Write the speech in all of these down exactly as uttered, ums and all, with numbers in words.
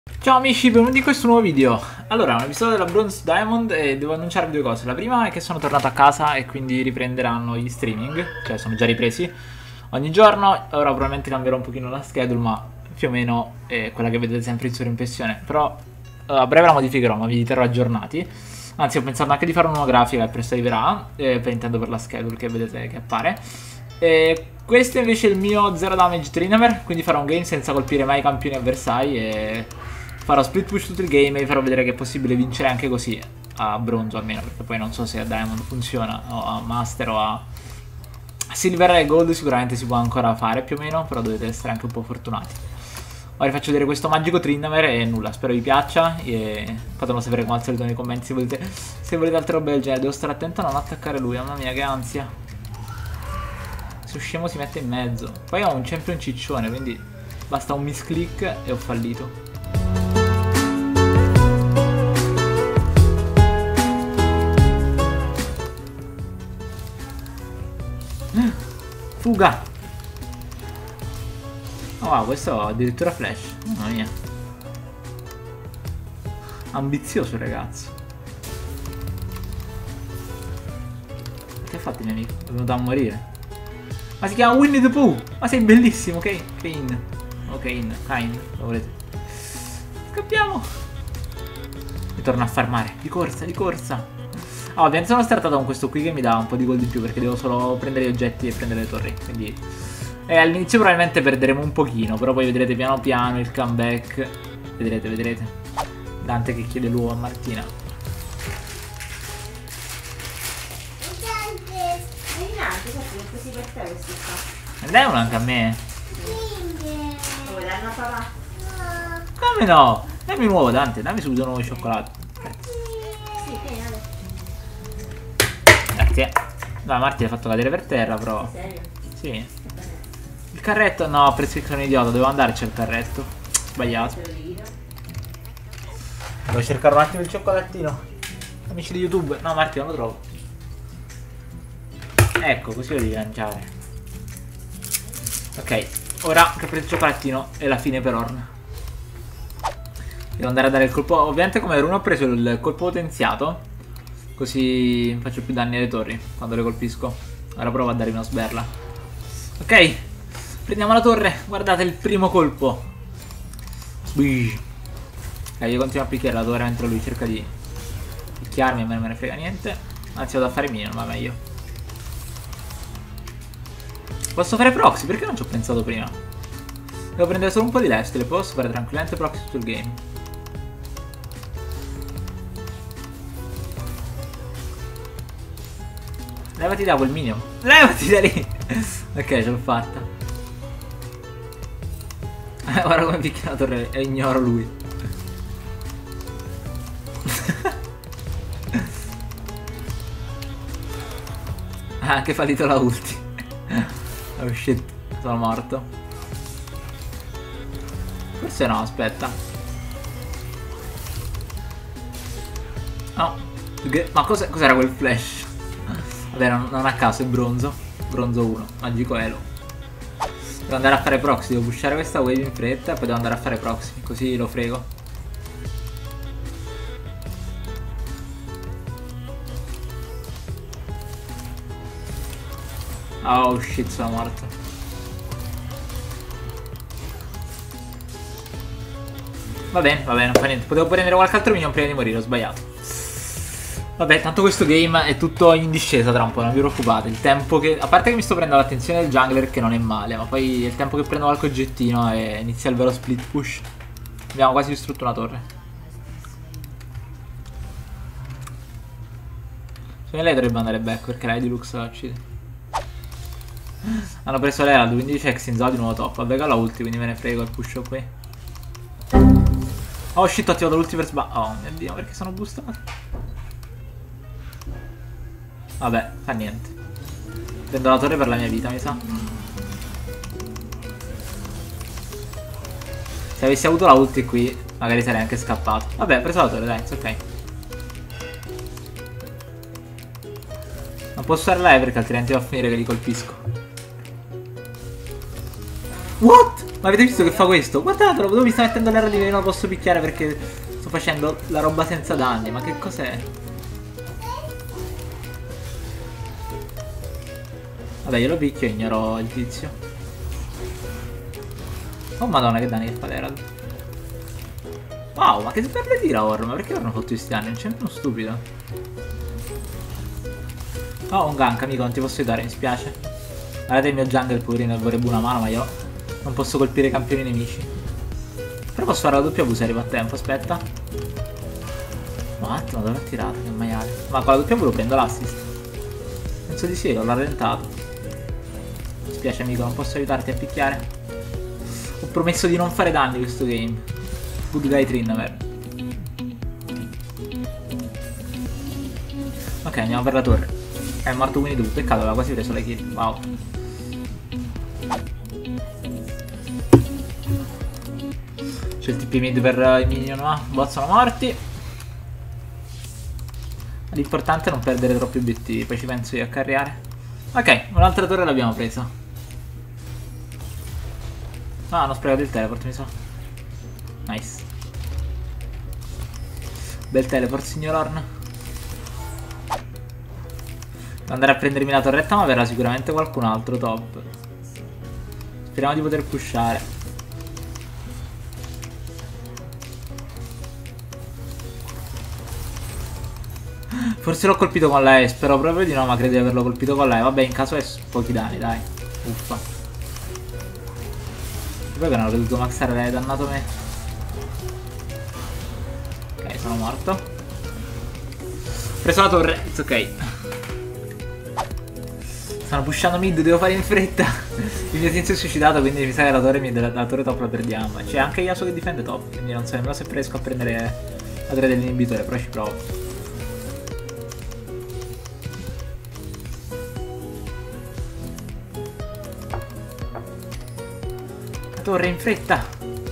Ciao amici, benvenuti in questo nuovo video. Allora, è un episodio della Bronze Diamond e devo annunciarvi due cose. La prima è che sono tornato a casa e quindi riprenderanno gli streaming, cioè sono già ripresi ogni giorno. Ora probabilmente cambierò un pochino la schedule, ma più o meno è quella che vedete sempre in sovraimpressione. Però uh, a breve la modificherò, ma vi terrò aggiornati. Anzi, ho pensato anche di fare una nuova grafica che presto arriverà, eh, per intendo per la schedule che vedete che appare. E questo invece è il mio zero damage Trinamer, quindi farò un game senza colpire mai i campioni avversari e farò split push tutto il game e vi farò vedere che è possibile vincere anche così, a bronzo almeno, perché poi non so se a Diamond funziona, o a Master o a Silver e Gold sicuramente si può ancora fare più o meno, però dovete essere anche un po' fortunati. Ora vi faccio vedere questo magico Trinamer e nulla, spero vi piaccia e fatemelo sapere come al solito nei commenti se volete, se volete altre robe del genere. Devo stare attento a non attaccare lui, mamma mia che ansia. Se scemo si mette in mezzo. Poi ho un champion ciccione, quindi basta un misclick e ho fallito. Fuga! Oh wow, questo addirittura flash. Mamma mia. Ambizioso ragazzo. Che ha fatto il mio amico? È venuto a morire. Ma si chiama Winnie the Pooh! Ma sei bellissimo, ok? Kane. O Kane, Kane, lo volete. Scappiamo! E torno a farmare. Di corsa, di corsa. Ah, ovviamente sono startato con questo qui che mi dà un po' di gold in più, perché devo solo prendere gli oggetti e prendere le torri. Quindi eh, all'inizio probabilmente perderemo un pochino, però poi vedrete piano piano il comeback. Vedrete, vedrete. Dante che chiede l'uovo a Martina. Così per te questi qua. E dai uno anche a me. Vuoi dare una papà? Come no? Dammi un uovo Dante, dammi subito un uovo di cioccolato. Sì, bene. Grazie. No, Marti l'ha fatto cadere per terra, però. Serio? Sì. Il carretto? No, ho preso che sono un idiota, dovevo andarci al carretto. Sbagliato. Devo cercare un attimo il cioccolatino. Amici di YouTube. No, Marti non lo trovo. Ecco, così lo devi lanciare. Ok, ora che ho preso il cioccolatino è la fine per Ornn. Devo andare a dare il colpo. Ovviamente come runo ho preso il colpo potenziato, così faccio più danni alle torri quando le colpisco. Ora provo a dare una sberla. Ok, prendiamo la torre. Guardate il primo colpo. Ok, io continuo a picchiare la torre mentre lui cerca di picchiarmi. A me non me ne frega niente. Anzi vado a fare minion, ma meglio. Posso fare proxy? Perché non ci ho pensato prima? Devo prendere solo un po' di lifesteal e posso fare tranquillamente proxy tutto il game. Levati da quel minion. Levati da lì. Ok, ce l'ho fatta. Eh, guarda come picchia la torre e ignoro lui. Ha anche fallito la ulti. Oh shit, sono morto. Forse no, aspetta. No. Ma cos'era cos quel flash? Vabbè, non, non a caso è bronzo. Bronzo uno, magico elo. Devo andare a fare proxy, devo pushare questa wave in fretta e poi devo andare a fare proxy, così lo frego. Oh shit, sono morto. Va bene, va bene, non fa niente. Potevo prendere qualche altro minion prima di morire, ho sbagliato. Vabbè, tanto questo game è tutto in discesa tra un po', non vi preoccupate. Il tempo che... A parte che mi sto prendendo l'attenzione del jungler, che non è male, ma poi il tempo che prendo qualche oggettino e inizia il vero split push. Abbiamo quasi distrutto una torre. Secondo me lei dovrebbe andare back, perché lei di Lux la uccide. Hanno preso l'Herald, quindi c'è Xinzao di nuovo top. Vabbè, la ulti, quindi me ne frego il push qui. Oh shit, ho attivato l'ulti per sbaglio. Oh mio dio, perché sono boostato? Vabbè, fa niente. Prendo la torre per la mia vita, mi sa. Se avessi avuto la ulti qui, magari sarei anche scappato. Vabbè, ho preso la torre, dai, ok. Non posso usare lei perché altrimenti va a finire che li colpisco. What? Ma avete visto che fa questo? Guardatelo, dove mi sta mettendo l'R di che non lo posso picchiare perché sto facendo la roba senza danni. Ma che cos'è? Vabbè, io lo picchio e ignoro il tizio. Oh madonna, che danni che fa l'Herald. Wow, ma che sperle tira Orm? Ma perché hanno fatto questi danni? Non c'è uno stupido. Oh, un gank, amico, non ti posso aiutare, mi spiace. Guardate il mio jungle, poverino, vorrebbe una mano, ma io non posso colpire i campioni nemici. Però posso fare la doppia V se arriva a tempo, aspetta. Ma un attimo, dove ha tirato? Che maiale. Ma con la doppia V lo prendo l'assist. Penso di sì, l'ho rallentato. Mi spiace, amico, non posso aiutarti a picchiare. Ho promesso di non fare danni questo game. Good guy Trinnamer. Ok, andiamo per la torre. È morto Winnie the Pooh. Peccato, aveva quasi preso la kill. Wow. C'è il T P mid per i minion, ma bot sono morti. L'importante è non perdere troppi obiettivi. Poi ci penso io a carriare. Ok, un'altra torre l'abbiamo presa. Ah, hanno sprecato il teleport, mi sa. Nice. Bel teleport, signor Orn. Devo andare a prendermi la torretta, ma verrà sicuramente qualcun altro top. Speriamo di poter pushare. Forse l'ho colpito con la E, spero proprio di no, ma credo di averlo colpito con la E. Vabbè, in caso è pochi danni, dai. Uffa. Poi che non ho dovuto maxare l'E, dannato me. Ok, sono morto. Ho preso la torre, it's ok. Stanno pushando mid, devo fare in fretta. Il mio tizio è suicidato, quindi mi sa che la torre, mid, la torre top la perdiamo. C'è anche Yasuo che difende top, quindi non so nemmeno se riesco a prendere la torre dell'inibitore, però ci provo. La torre in fretta.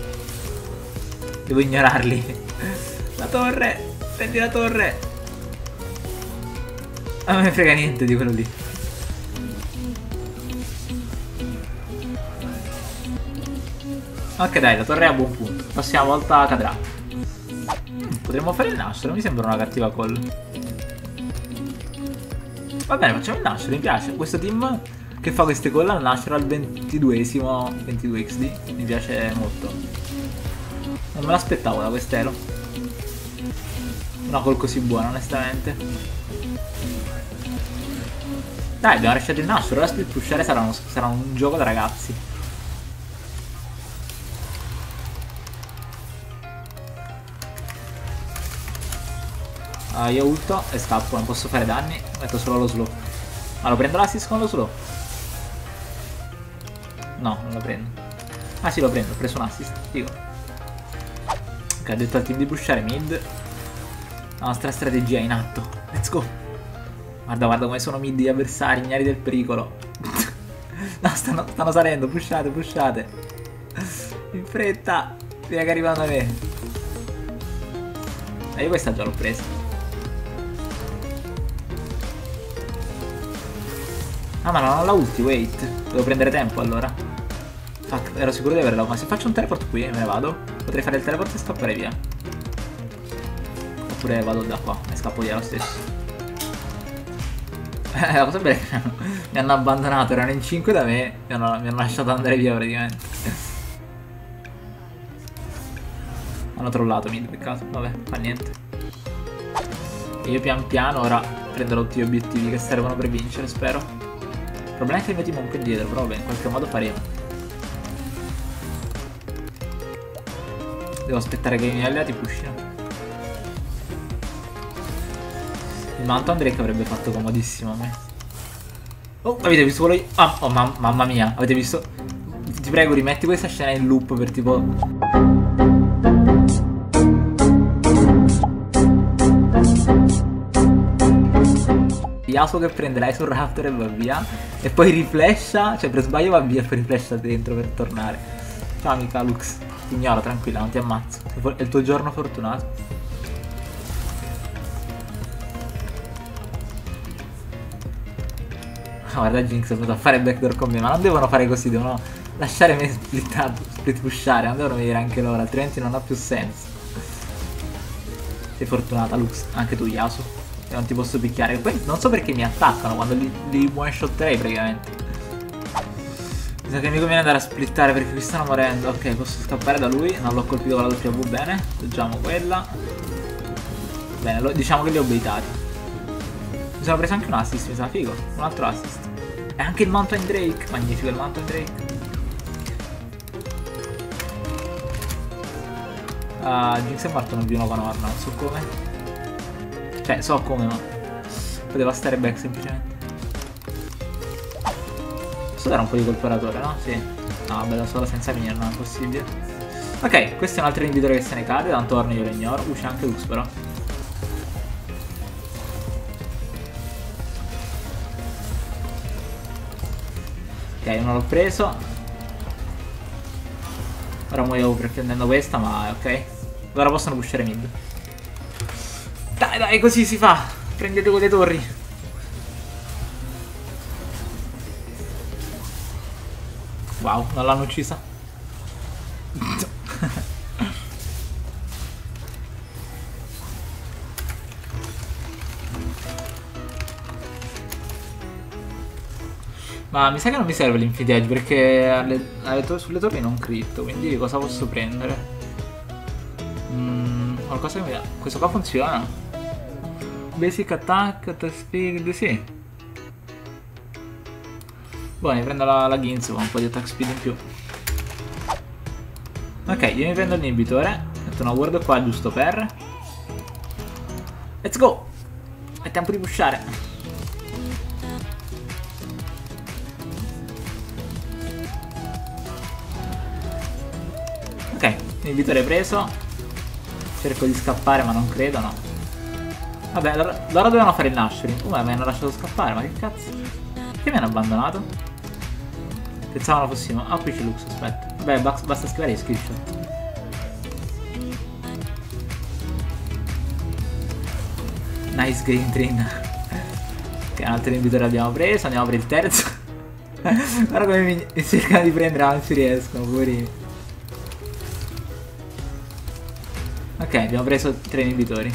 Devo ignorarli. La torre. Prendi la torre. A me ne frega niente di quello lì. Ok dai, la torre è a buon punto. La prossima volta cadrà. Potremmo fare il nastro, mi sembra una cattiva call. Va bene, facciamo il nastro, mi piace. Questo team che fa queste call al nastro al ventiduesimo ventidue X D mi piace molto. Non me l'aspettavo da quest'elo. Una call così buona, onestamente. Dai, abbiamo lasciato il nastro. Ora split pushare sarà, uno, sarà un gioco da ragazzi. Uh, io ulto e scappo, non posso fare danni. Metto solo lo slow. Ma lo prendo l'assist con lo slow? No, non lo prendo. Ah sì, lo prendo, ho preso un assist, dico. Ok, ha detto al team di pushare mid. La nostra strategia è in atto. Let's go. Guarda, guarda come sono mid gli avversari, ignari del pericolo. No, stanno, stanno salendo, pushate, pushate. In fretta, via che arrivano a me. E io questa già l'ho presa. Ah, ma non ho la ulti, wait. Devo prendere tempo allora. Fuck, ero sicuro di averla. Ma se faccio un teleport qui e me ne vado, potrei fare il teleport e scappare via. Oppure vado da qua e scappo via lo stesso. Eh, la cosa bella è che mi hanno abbandonato, erano in cinque da me, mi hanno, mi hanno lasciato andare via praticamente. Hanno trollato mid, peccato, vabbè, fa niente. E io pian piano ora prenderò tutti gli obiettivi che servono per vincere, spero. Il problema è che il mio team è un po' indietro, però vabbè, in qualche modo faremo. Devo aspettare che i miei alleati pushino. Il manto Drake avrebbe fatto comodissimo a me. Oh, avete visto quello? Ah, oh, mam mamma mia, avete visto? Ti prego, rimetti questa scena in loop per tipo... Yasuo che prende l'Ice Raptor e va via. E poi riflescia, cioè per sbaglio va via e poi riflescia dentro per tornare. Ciao amica Lux, ti ignoro, tranquilla, non ti ammazzo. È il tuo giorno fortunato. Oh, guarda Jinx è venuto a fare backdoor con me, ma non devono fare così, devono lasciare me splittato, split pushare, non devono venire anche loro, altrimenti non ha più senso. Sei fortunata, Lux, anche tu, Yasuo. E non ti posso picchiare. Poi non so perché mi attaccano quando li, li one shotterei praticamente. Mi sa che mi conviene andare a splittare perché qui stanno morendo. Ok, posso scappare da lui, non l'ho colpito con la W, bene. Leggiamo quella. Bene, lo, diciamo che li ho baitati. Mi sono preso anche un assist, mi sa figo. Un altro assist. E anche il Mountain Drake. Magnifico il Mountain Drake. Uh, Jinx è morto non vi uno con Orna, non so come. Cioè, so come, ma poteva stare back semplicemente. Posso dare un po' di colporatore, no? Sì. No, vabbè, da sola senza venire, non è possibile. Ok, questo è un altro inibitore che se ne cade, tanto Orna io lo ignoro. Uh, c'è anche Lux però. Ok, uno l'ho preso. Ora muoio prendendo questa, ma è ok. Ora possono pushare mid. Dai, dai, così si fa. Prendete quelle torri. Wow, non l'hanno uccisa. Ma mi sa che non mi serve l'infinite edge perché alle, alle to sulle torri non critto, quindi cosa posso prendere? Mm, qualcosa che mi dà. Questo qua funziona. Basic attack, attack speed, sì. Boh, mi prendo la, la Ginzu con un po' di attack speed in più. Ok, io mi prendo l'inibitore. Metto una ward qua giusto per. Let's go! È tempo di pushare. Ok, inibitore preso. Cerco di scappare ma non credo, no. Vabbè, loro dovevano fare il nashering. Uh, mi hanno lasciato scappare, ma che cazzo? Perché mi hanno abbandonato? Pensavano fossimo. Ah, qui c'è Lux, aspetta. Vabbè, basta scrivere i screenshot. Nice green train. Ok, un altro inibitore abbiamo preso. Andiamo per il terzo. Guarda come mi, mi cercano di prendere, ma non ci riescono, poverini. Ok, abbiamo preso tre inibitori.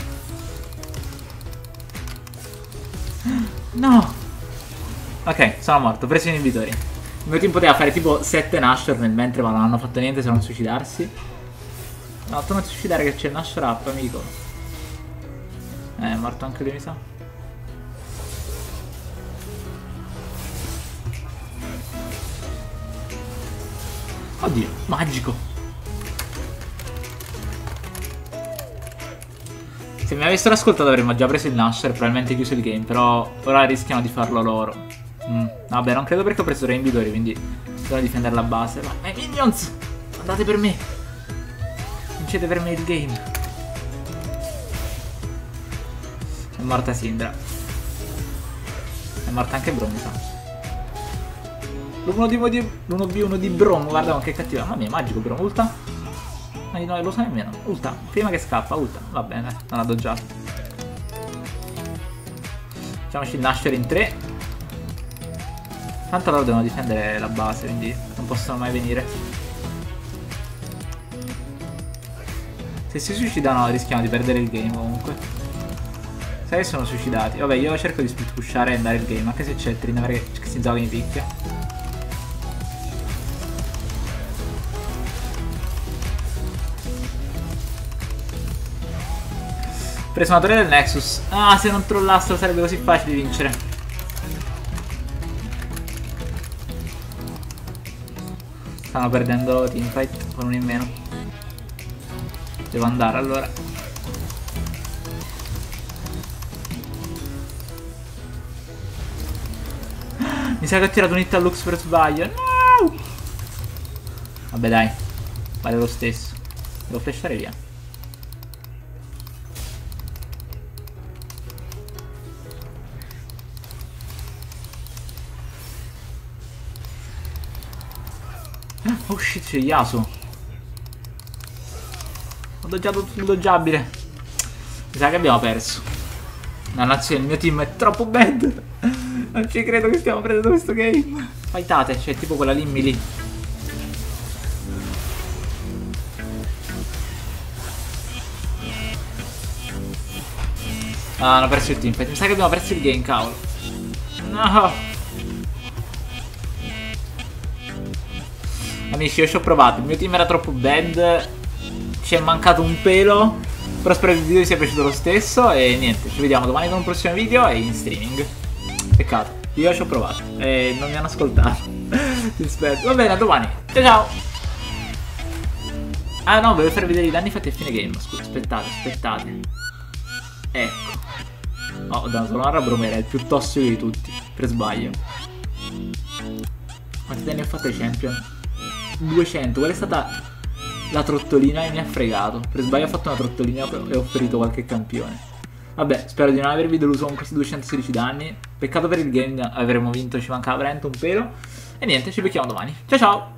No! Ok, sono morto, ho preso gli inibitori. Il mio team poteva fare tipo sette Nashor nel mentre, ma non hanno fatto niente se non suicidarsi. No, tu non ti suicidare che c'è il Nashor up, amico. Eh, è morto anche lui, mi sa. Oddio, magico. Se mi avessero ascoltato avremmo già preso il Nashor e probabilmente chiuso il game, però ora rischiano di farlo loro. Mm. Vabbè, non credo perché ho preso tre invitori, quindi devo difendere la base. Ma, ma i minions! Andate per me! Vincete per me il game. È morta Syndra. È morta anche Braum, mi sa. l'uno bi uno di Braum, guarda ma che cattiva. Mamma mia, magico Braum, ulta. Non lo so nemmeno. Ulta, prima che scappa, ulta. Va bene, non ha doggiato. Facciamoci il Nashor in tre. Tanto loro devono difendere la base, quindi non possono mai venire. Se si suicidano rischiamo di perdere il game comunque. Se sono suicidati. Vabbè, io cerco di split pushare e andare il game, anche se c'è Trin che si gioca in picchia. Ho preso una torre del Nexus. Ah, se non trollassero sarebbe così facile vincere. Stanno perdendo teamfight con uno in meno. Devo andare allora. Mi sa che ho tirato un hit a Lux per sbaglio. No! Vabbè dai, vale lo stesso. Devo flashare via. Oh shit, c'è Yasuo. Ho doggiato tutto il doggiabile. Mi sa che abbiamo perso. Dannazione, il mio team è troppo bad. Non ci credo che stiamo prendendo questo game. Fightate, c'è tipo quella lì lì. Ah, hanno perso il teamfight. Mi sa che abbiamo perso il game, cavolo. No. Amici, io ci ho provato. Il mio team era troppo bad. Ci è mancato un pelo. Però spero che il video vi sia piaciuto lo stesso. E niente, ci vediamo domani con un prossimo video e in streaming. Peccato, io ci ho provato e non mi hanno ascoltato. Rispetto. Va bene, a domani. Ciao ciao. Ah no, volevo far vedere i danni fatti a fine game. Scusa, aspettate, aspettate. Ecco. Oh, ho dato una Bromera, è il più tossico di tutti. Per sbaglio. Quanti danni ho fatto ai champion? duecento. Qual è stata la trottolina e mi ha fregato? Per sbaglio ho fatto una trottolina e ho ferito qualche campione. Vabbè, spero di non avervi deluso con questi duecentosedici danni. Peccato per il game, avremmo vinto, ci mancava veramente un pelo. E niente, ci becchiamo domani. Ciao ciao!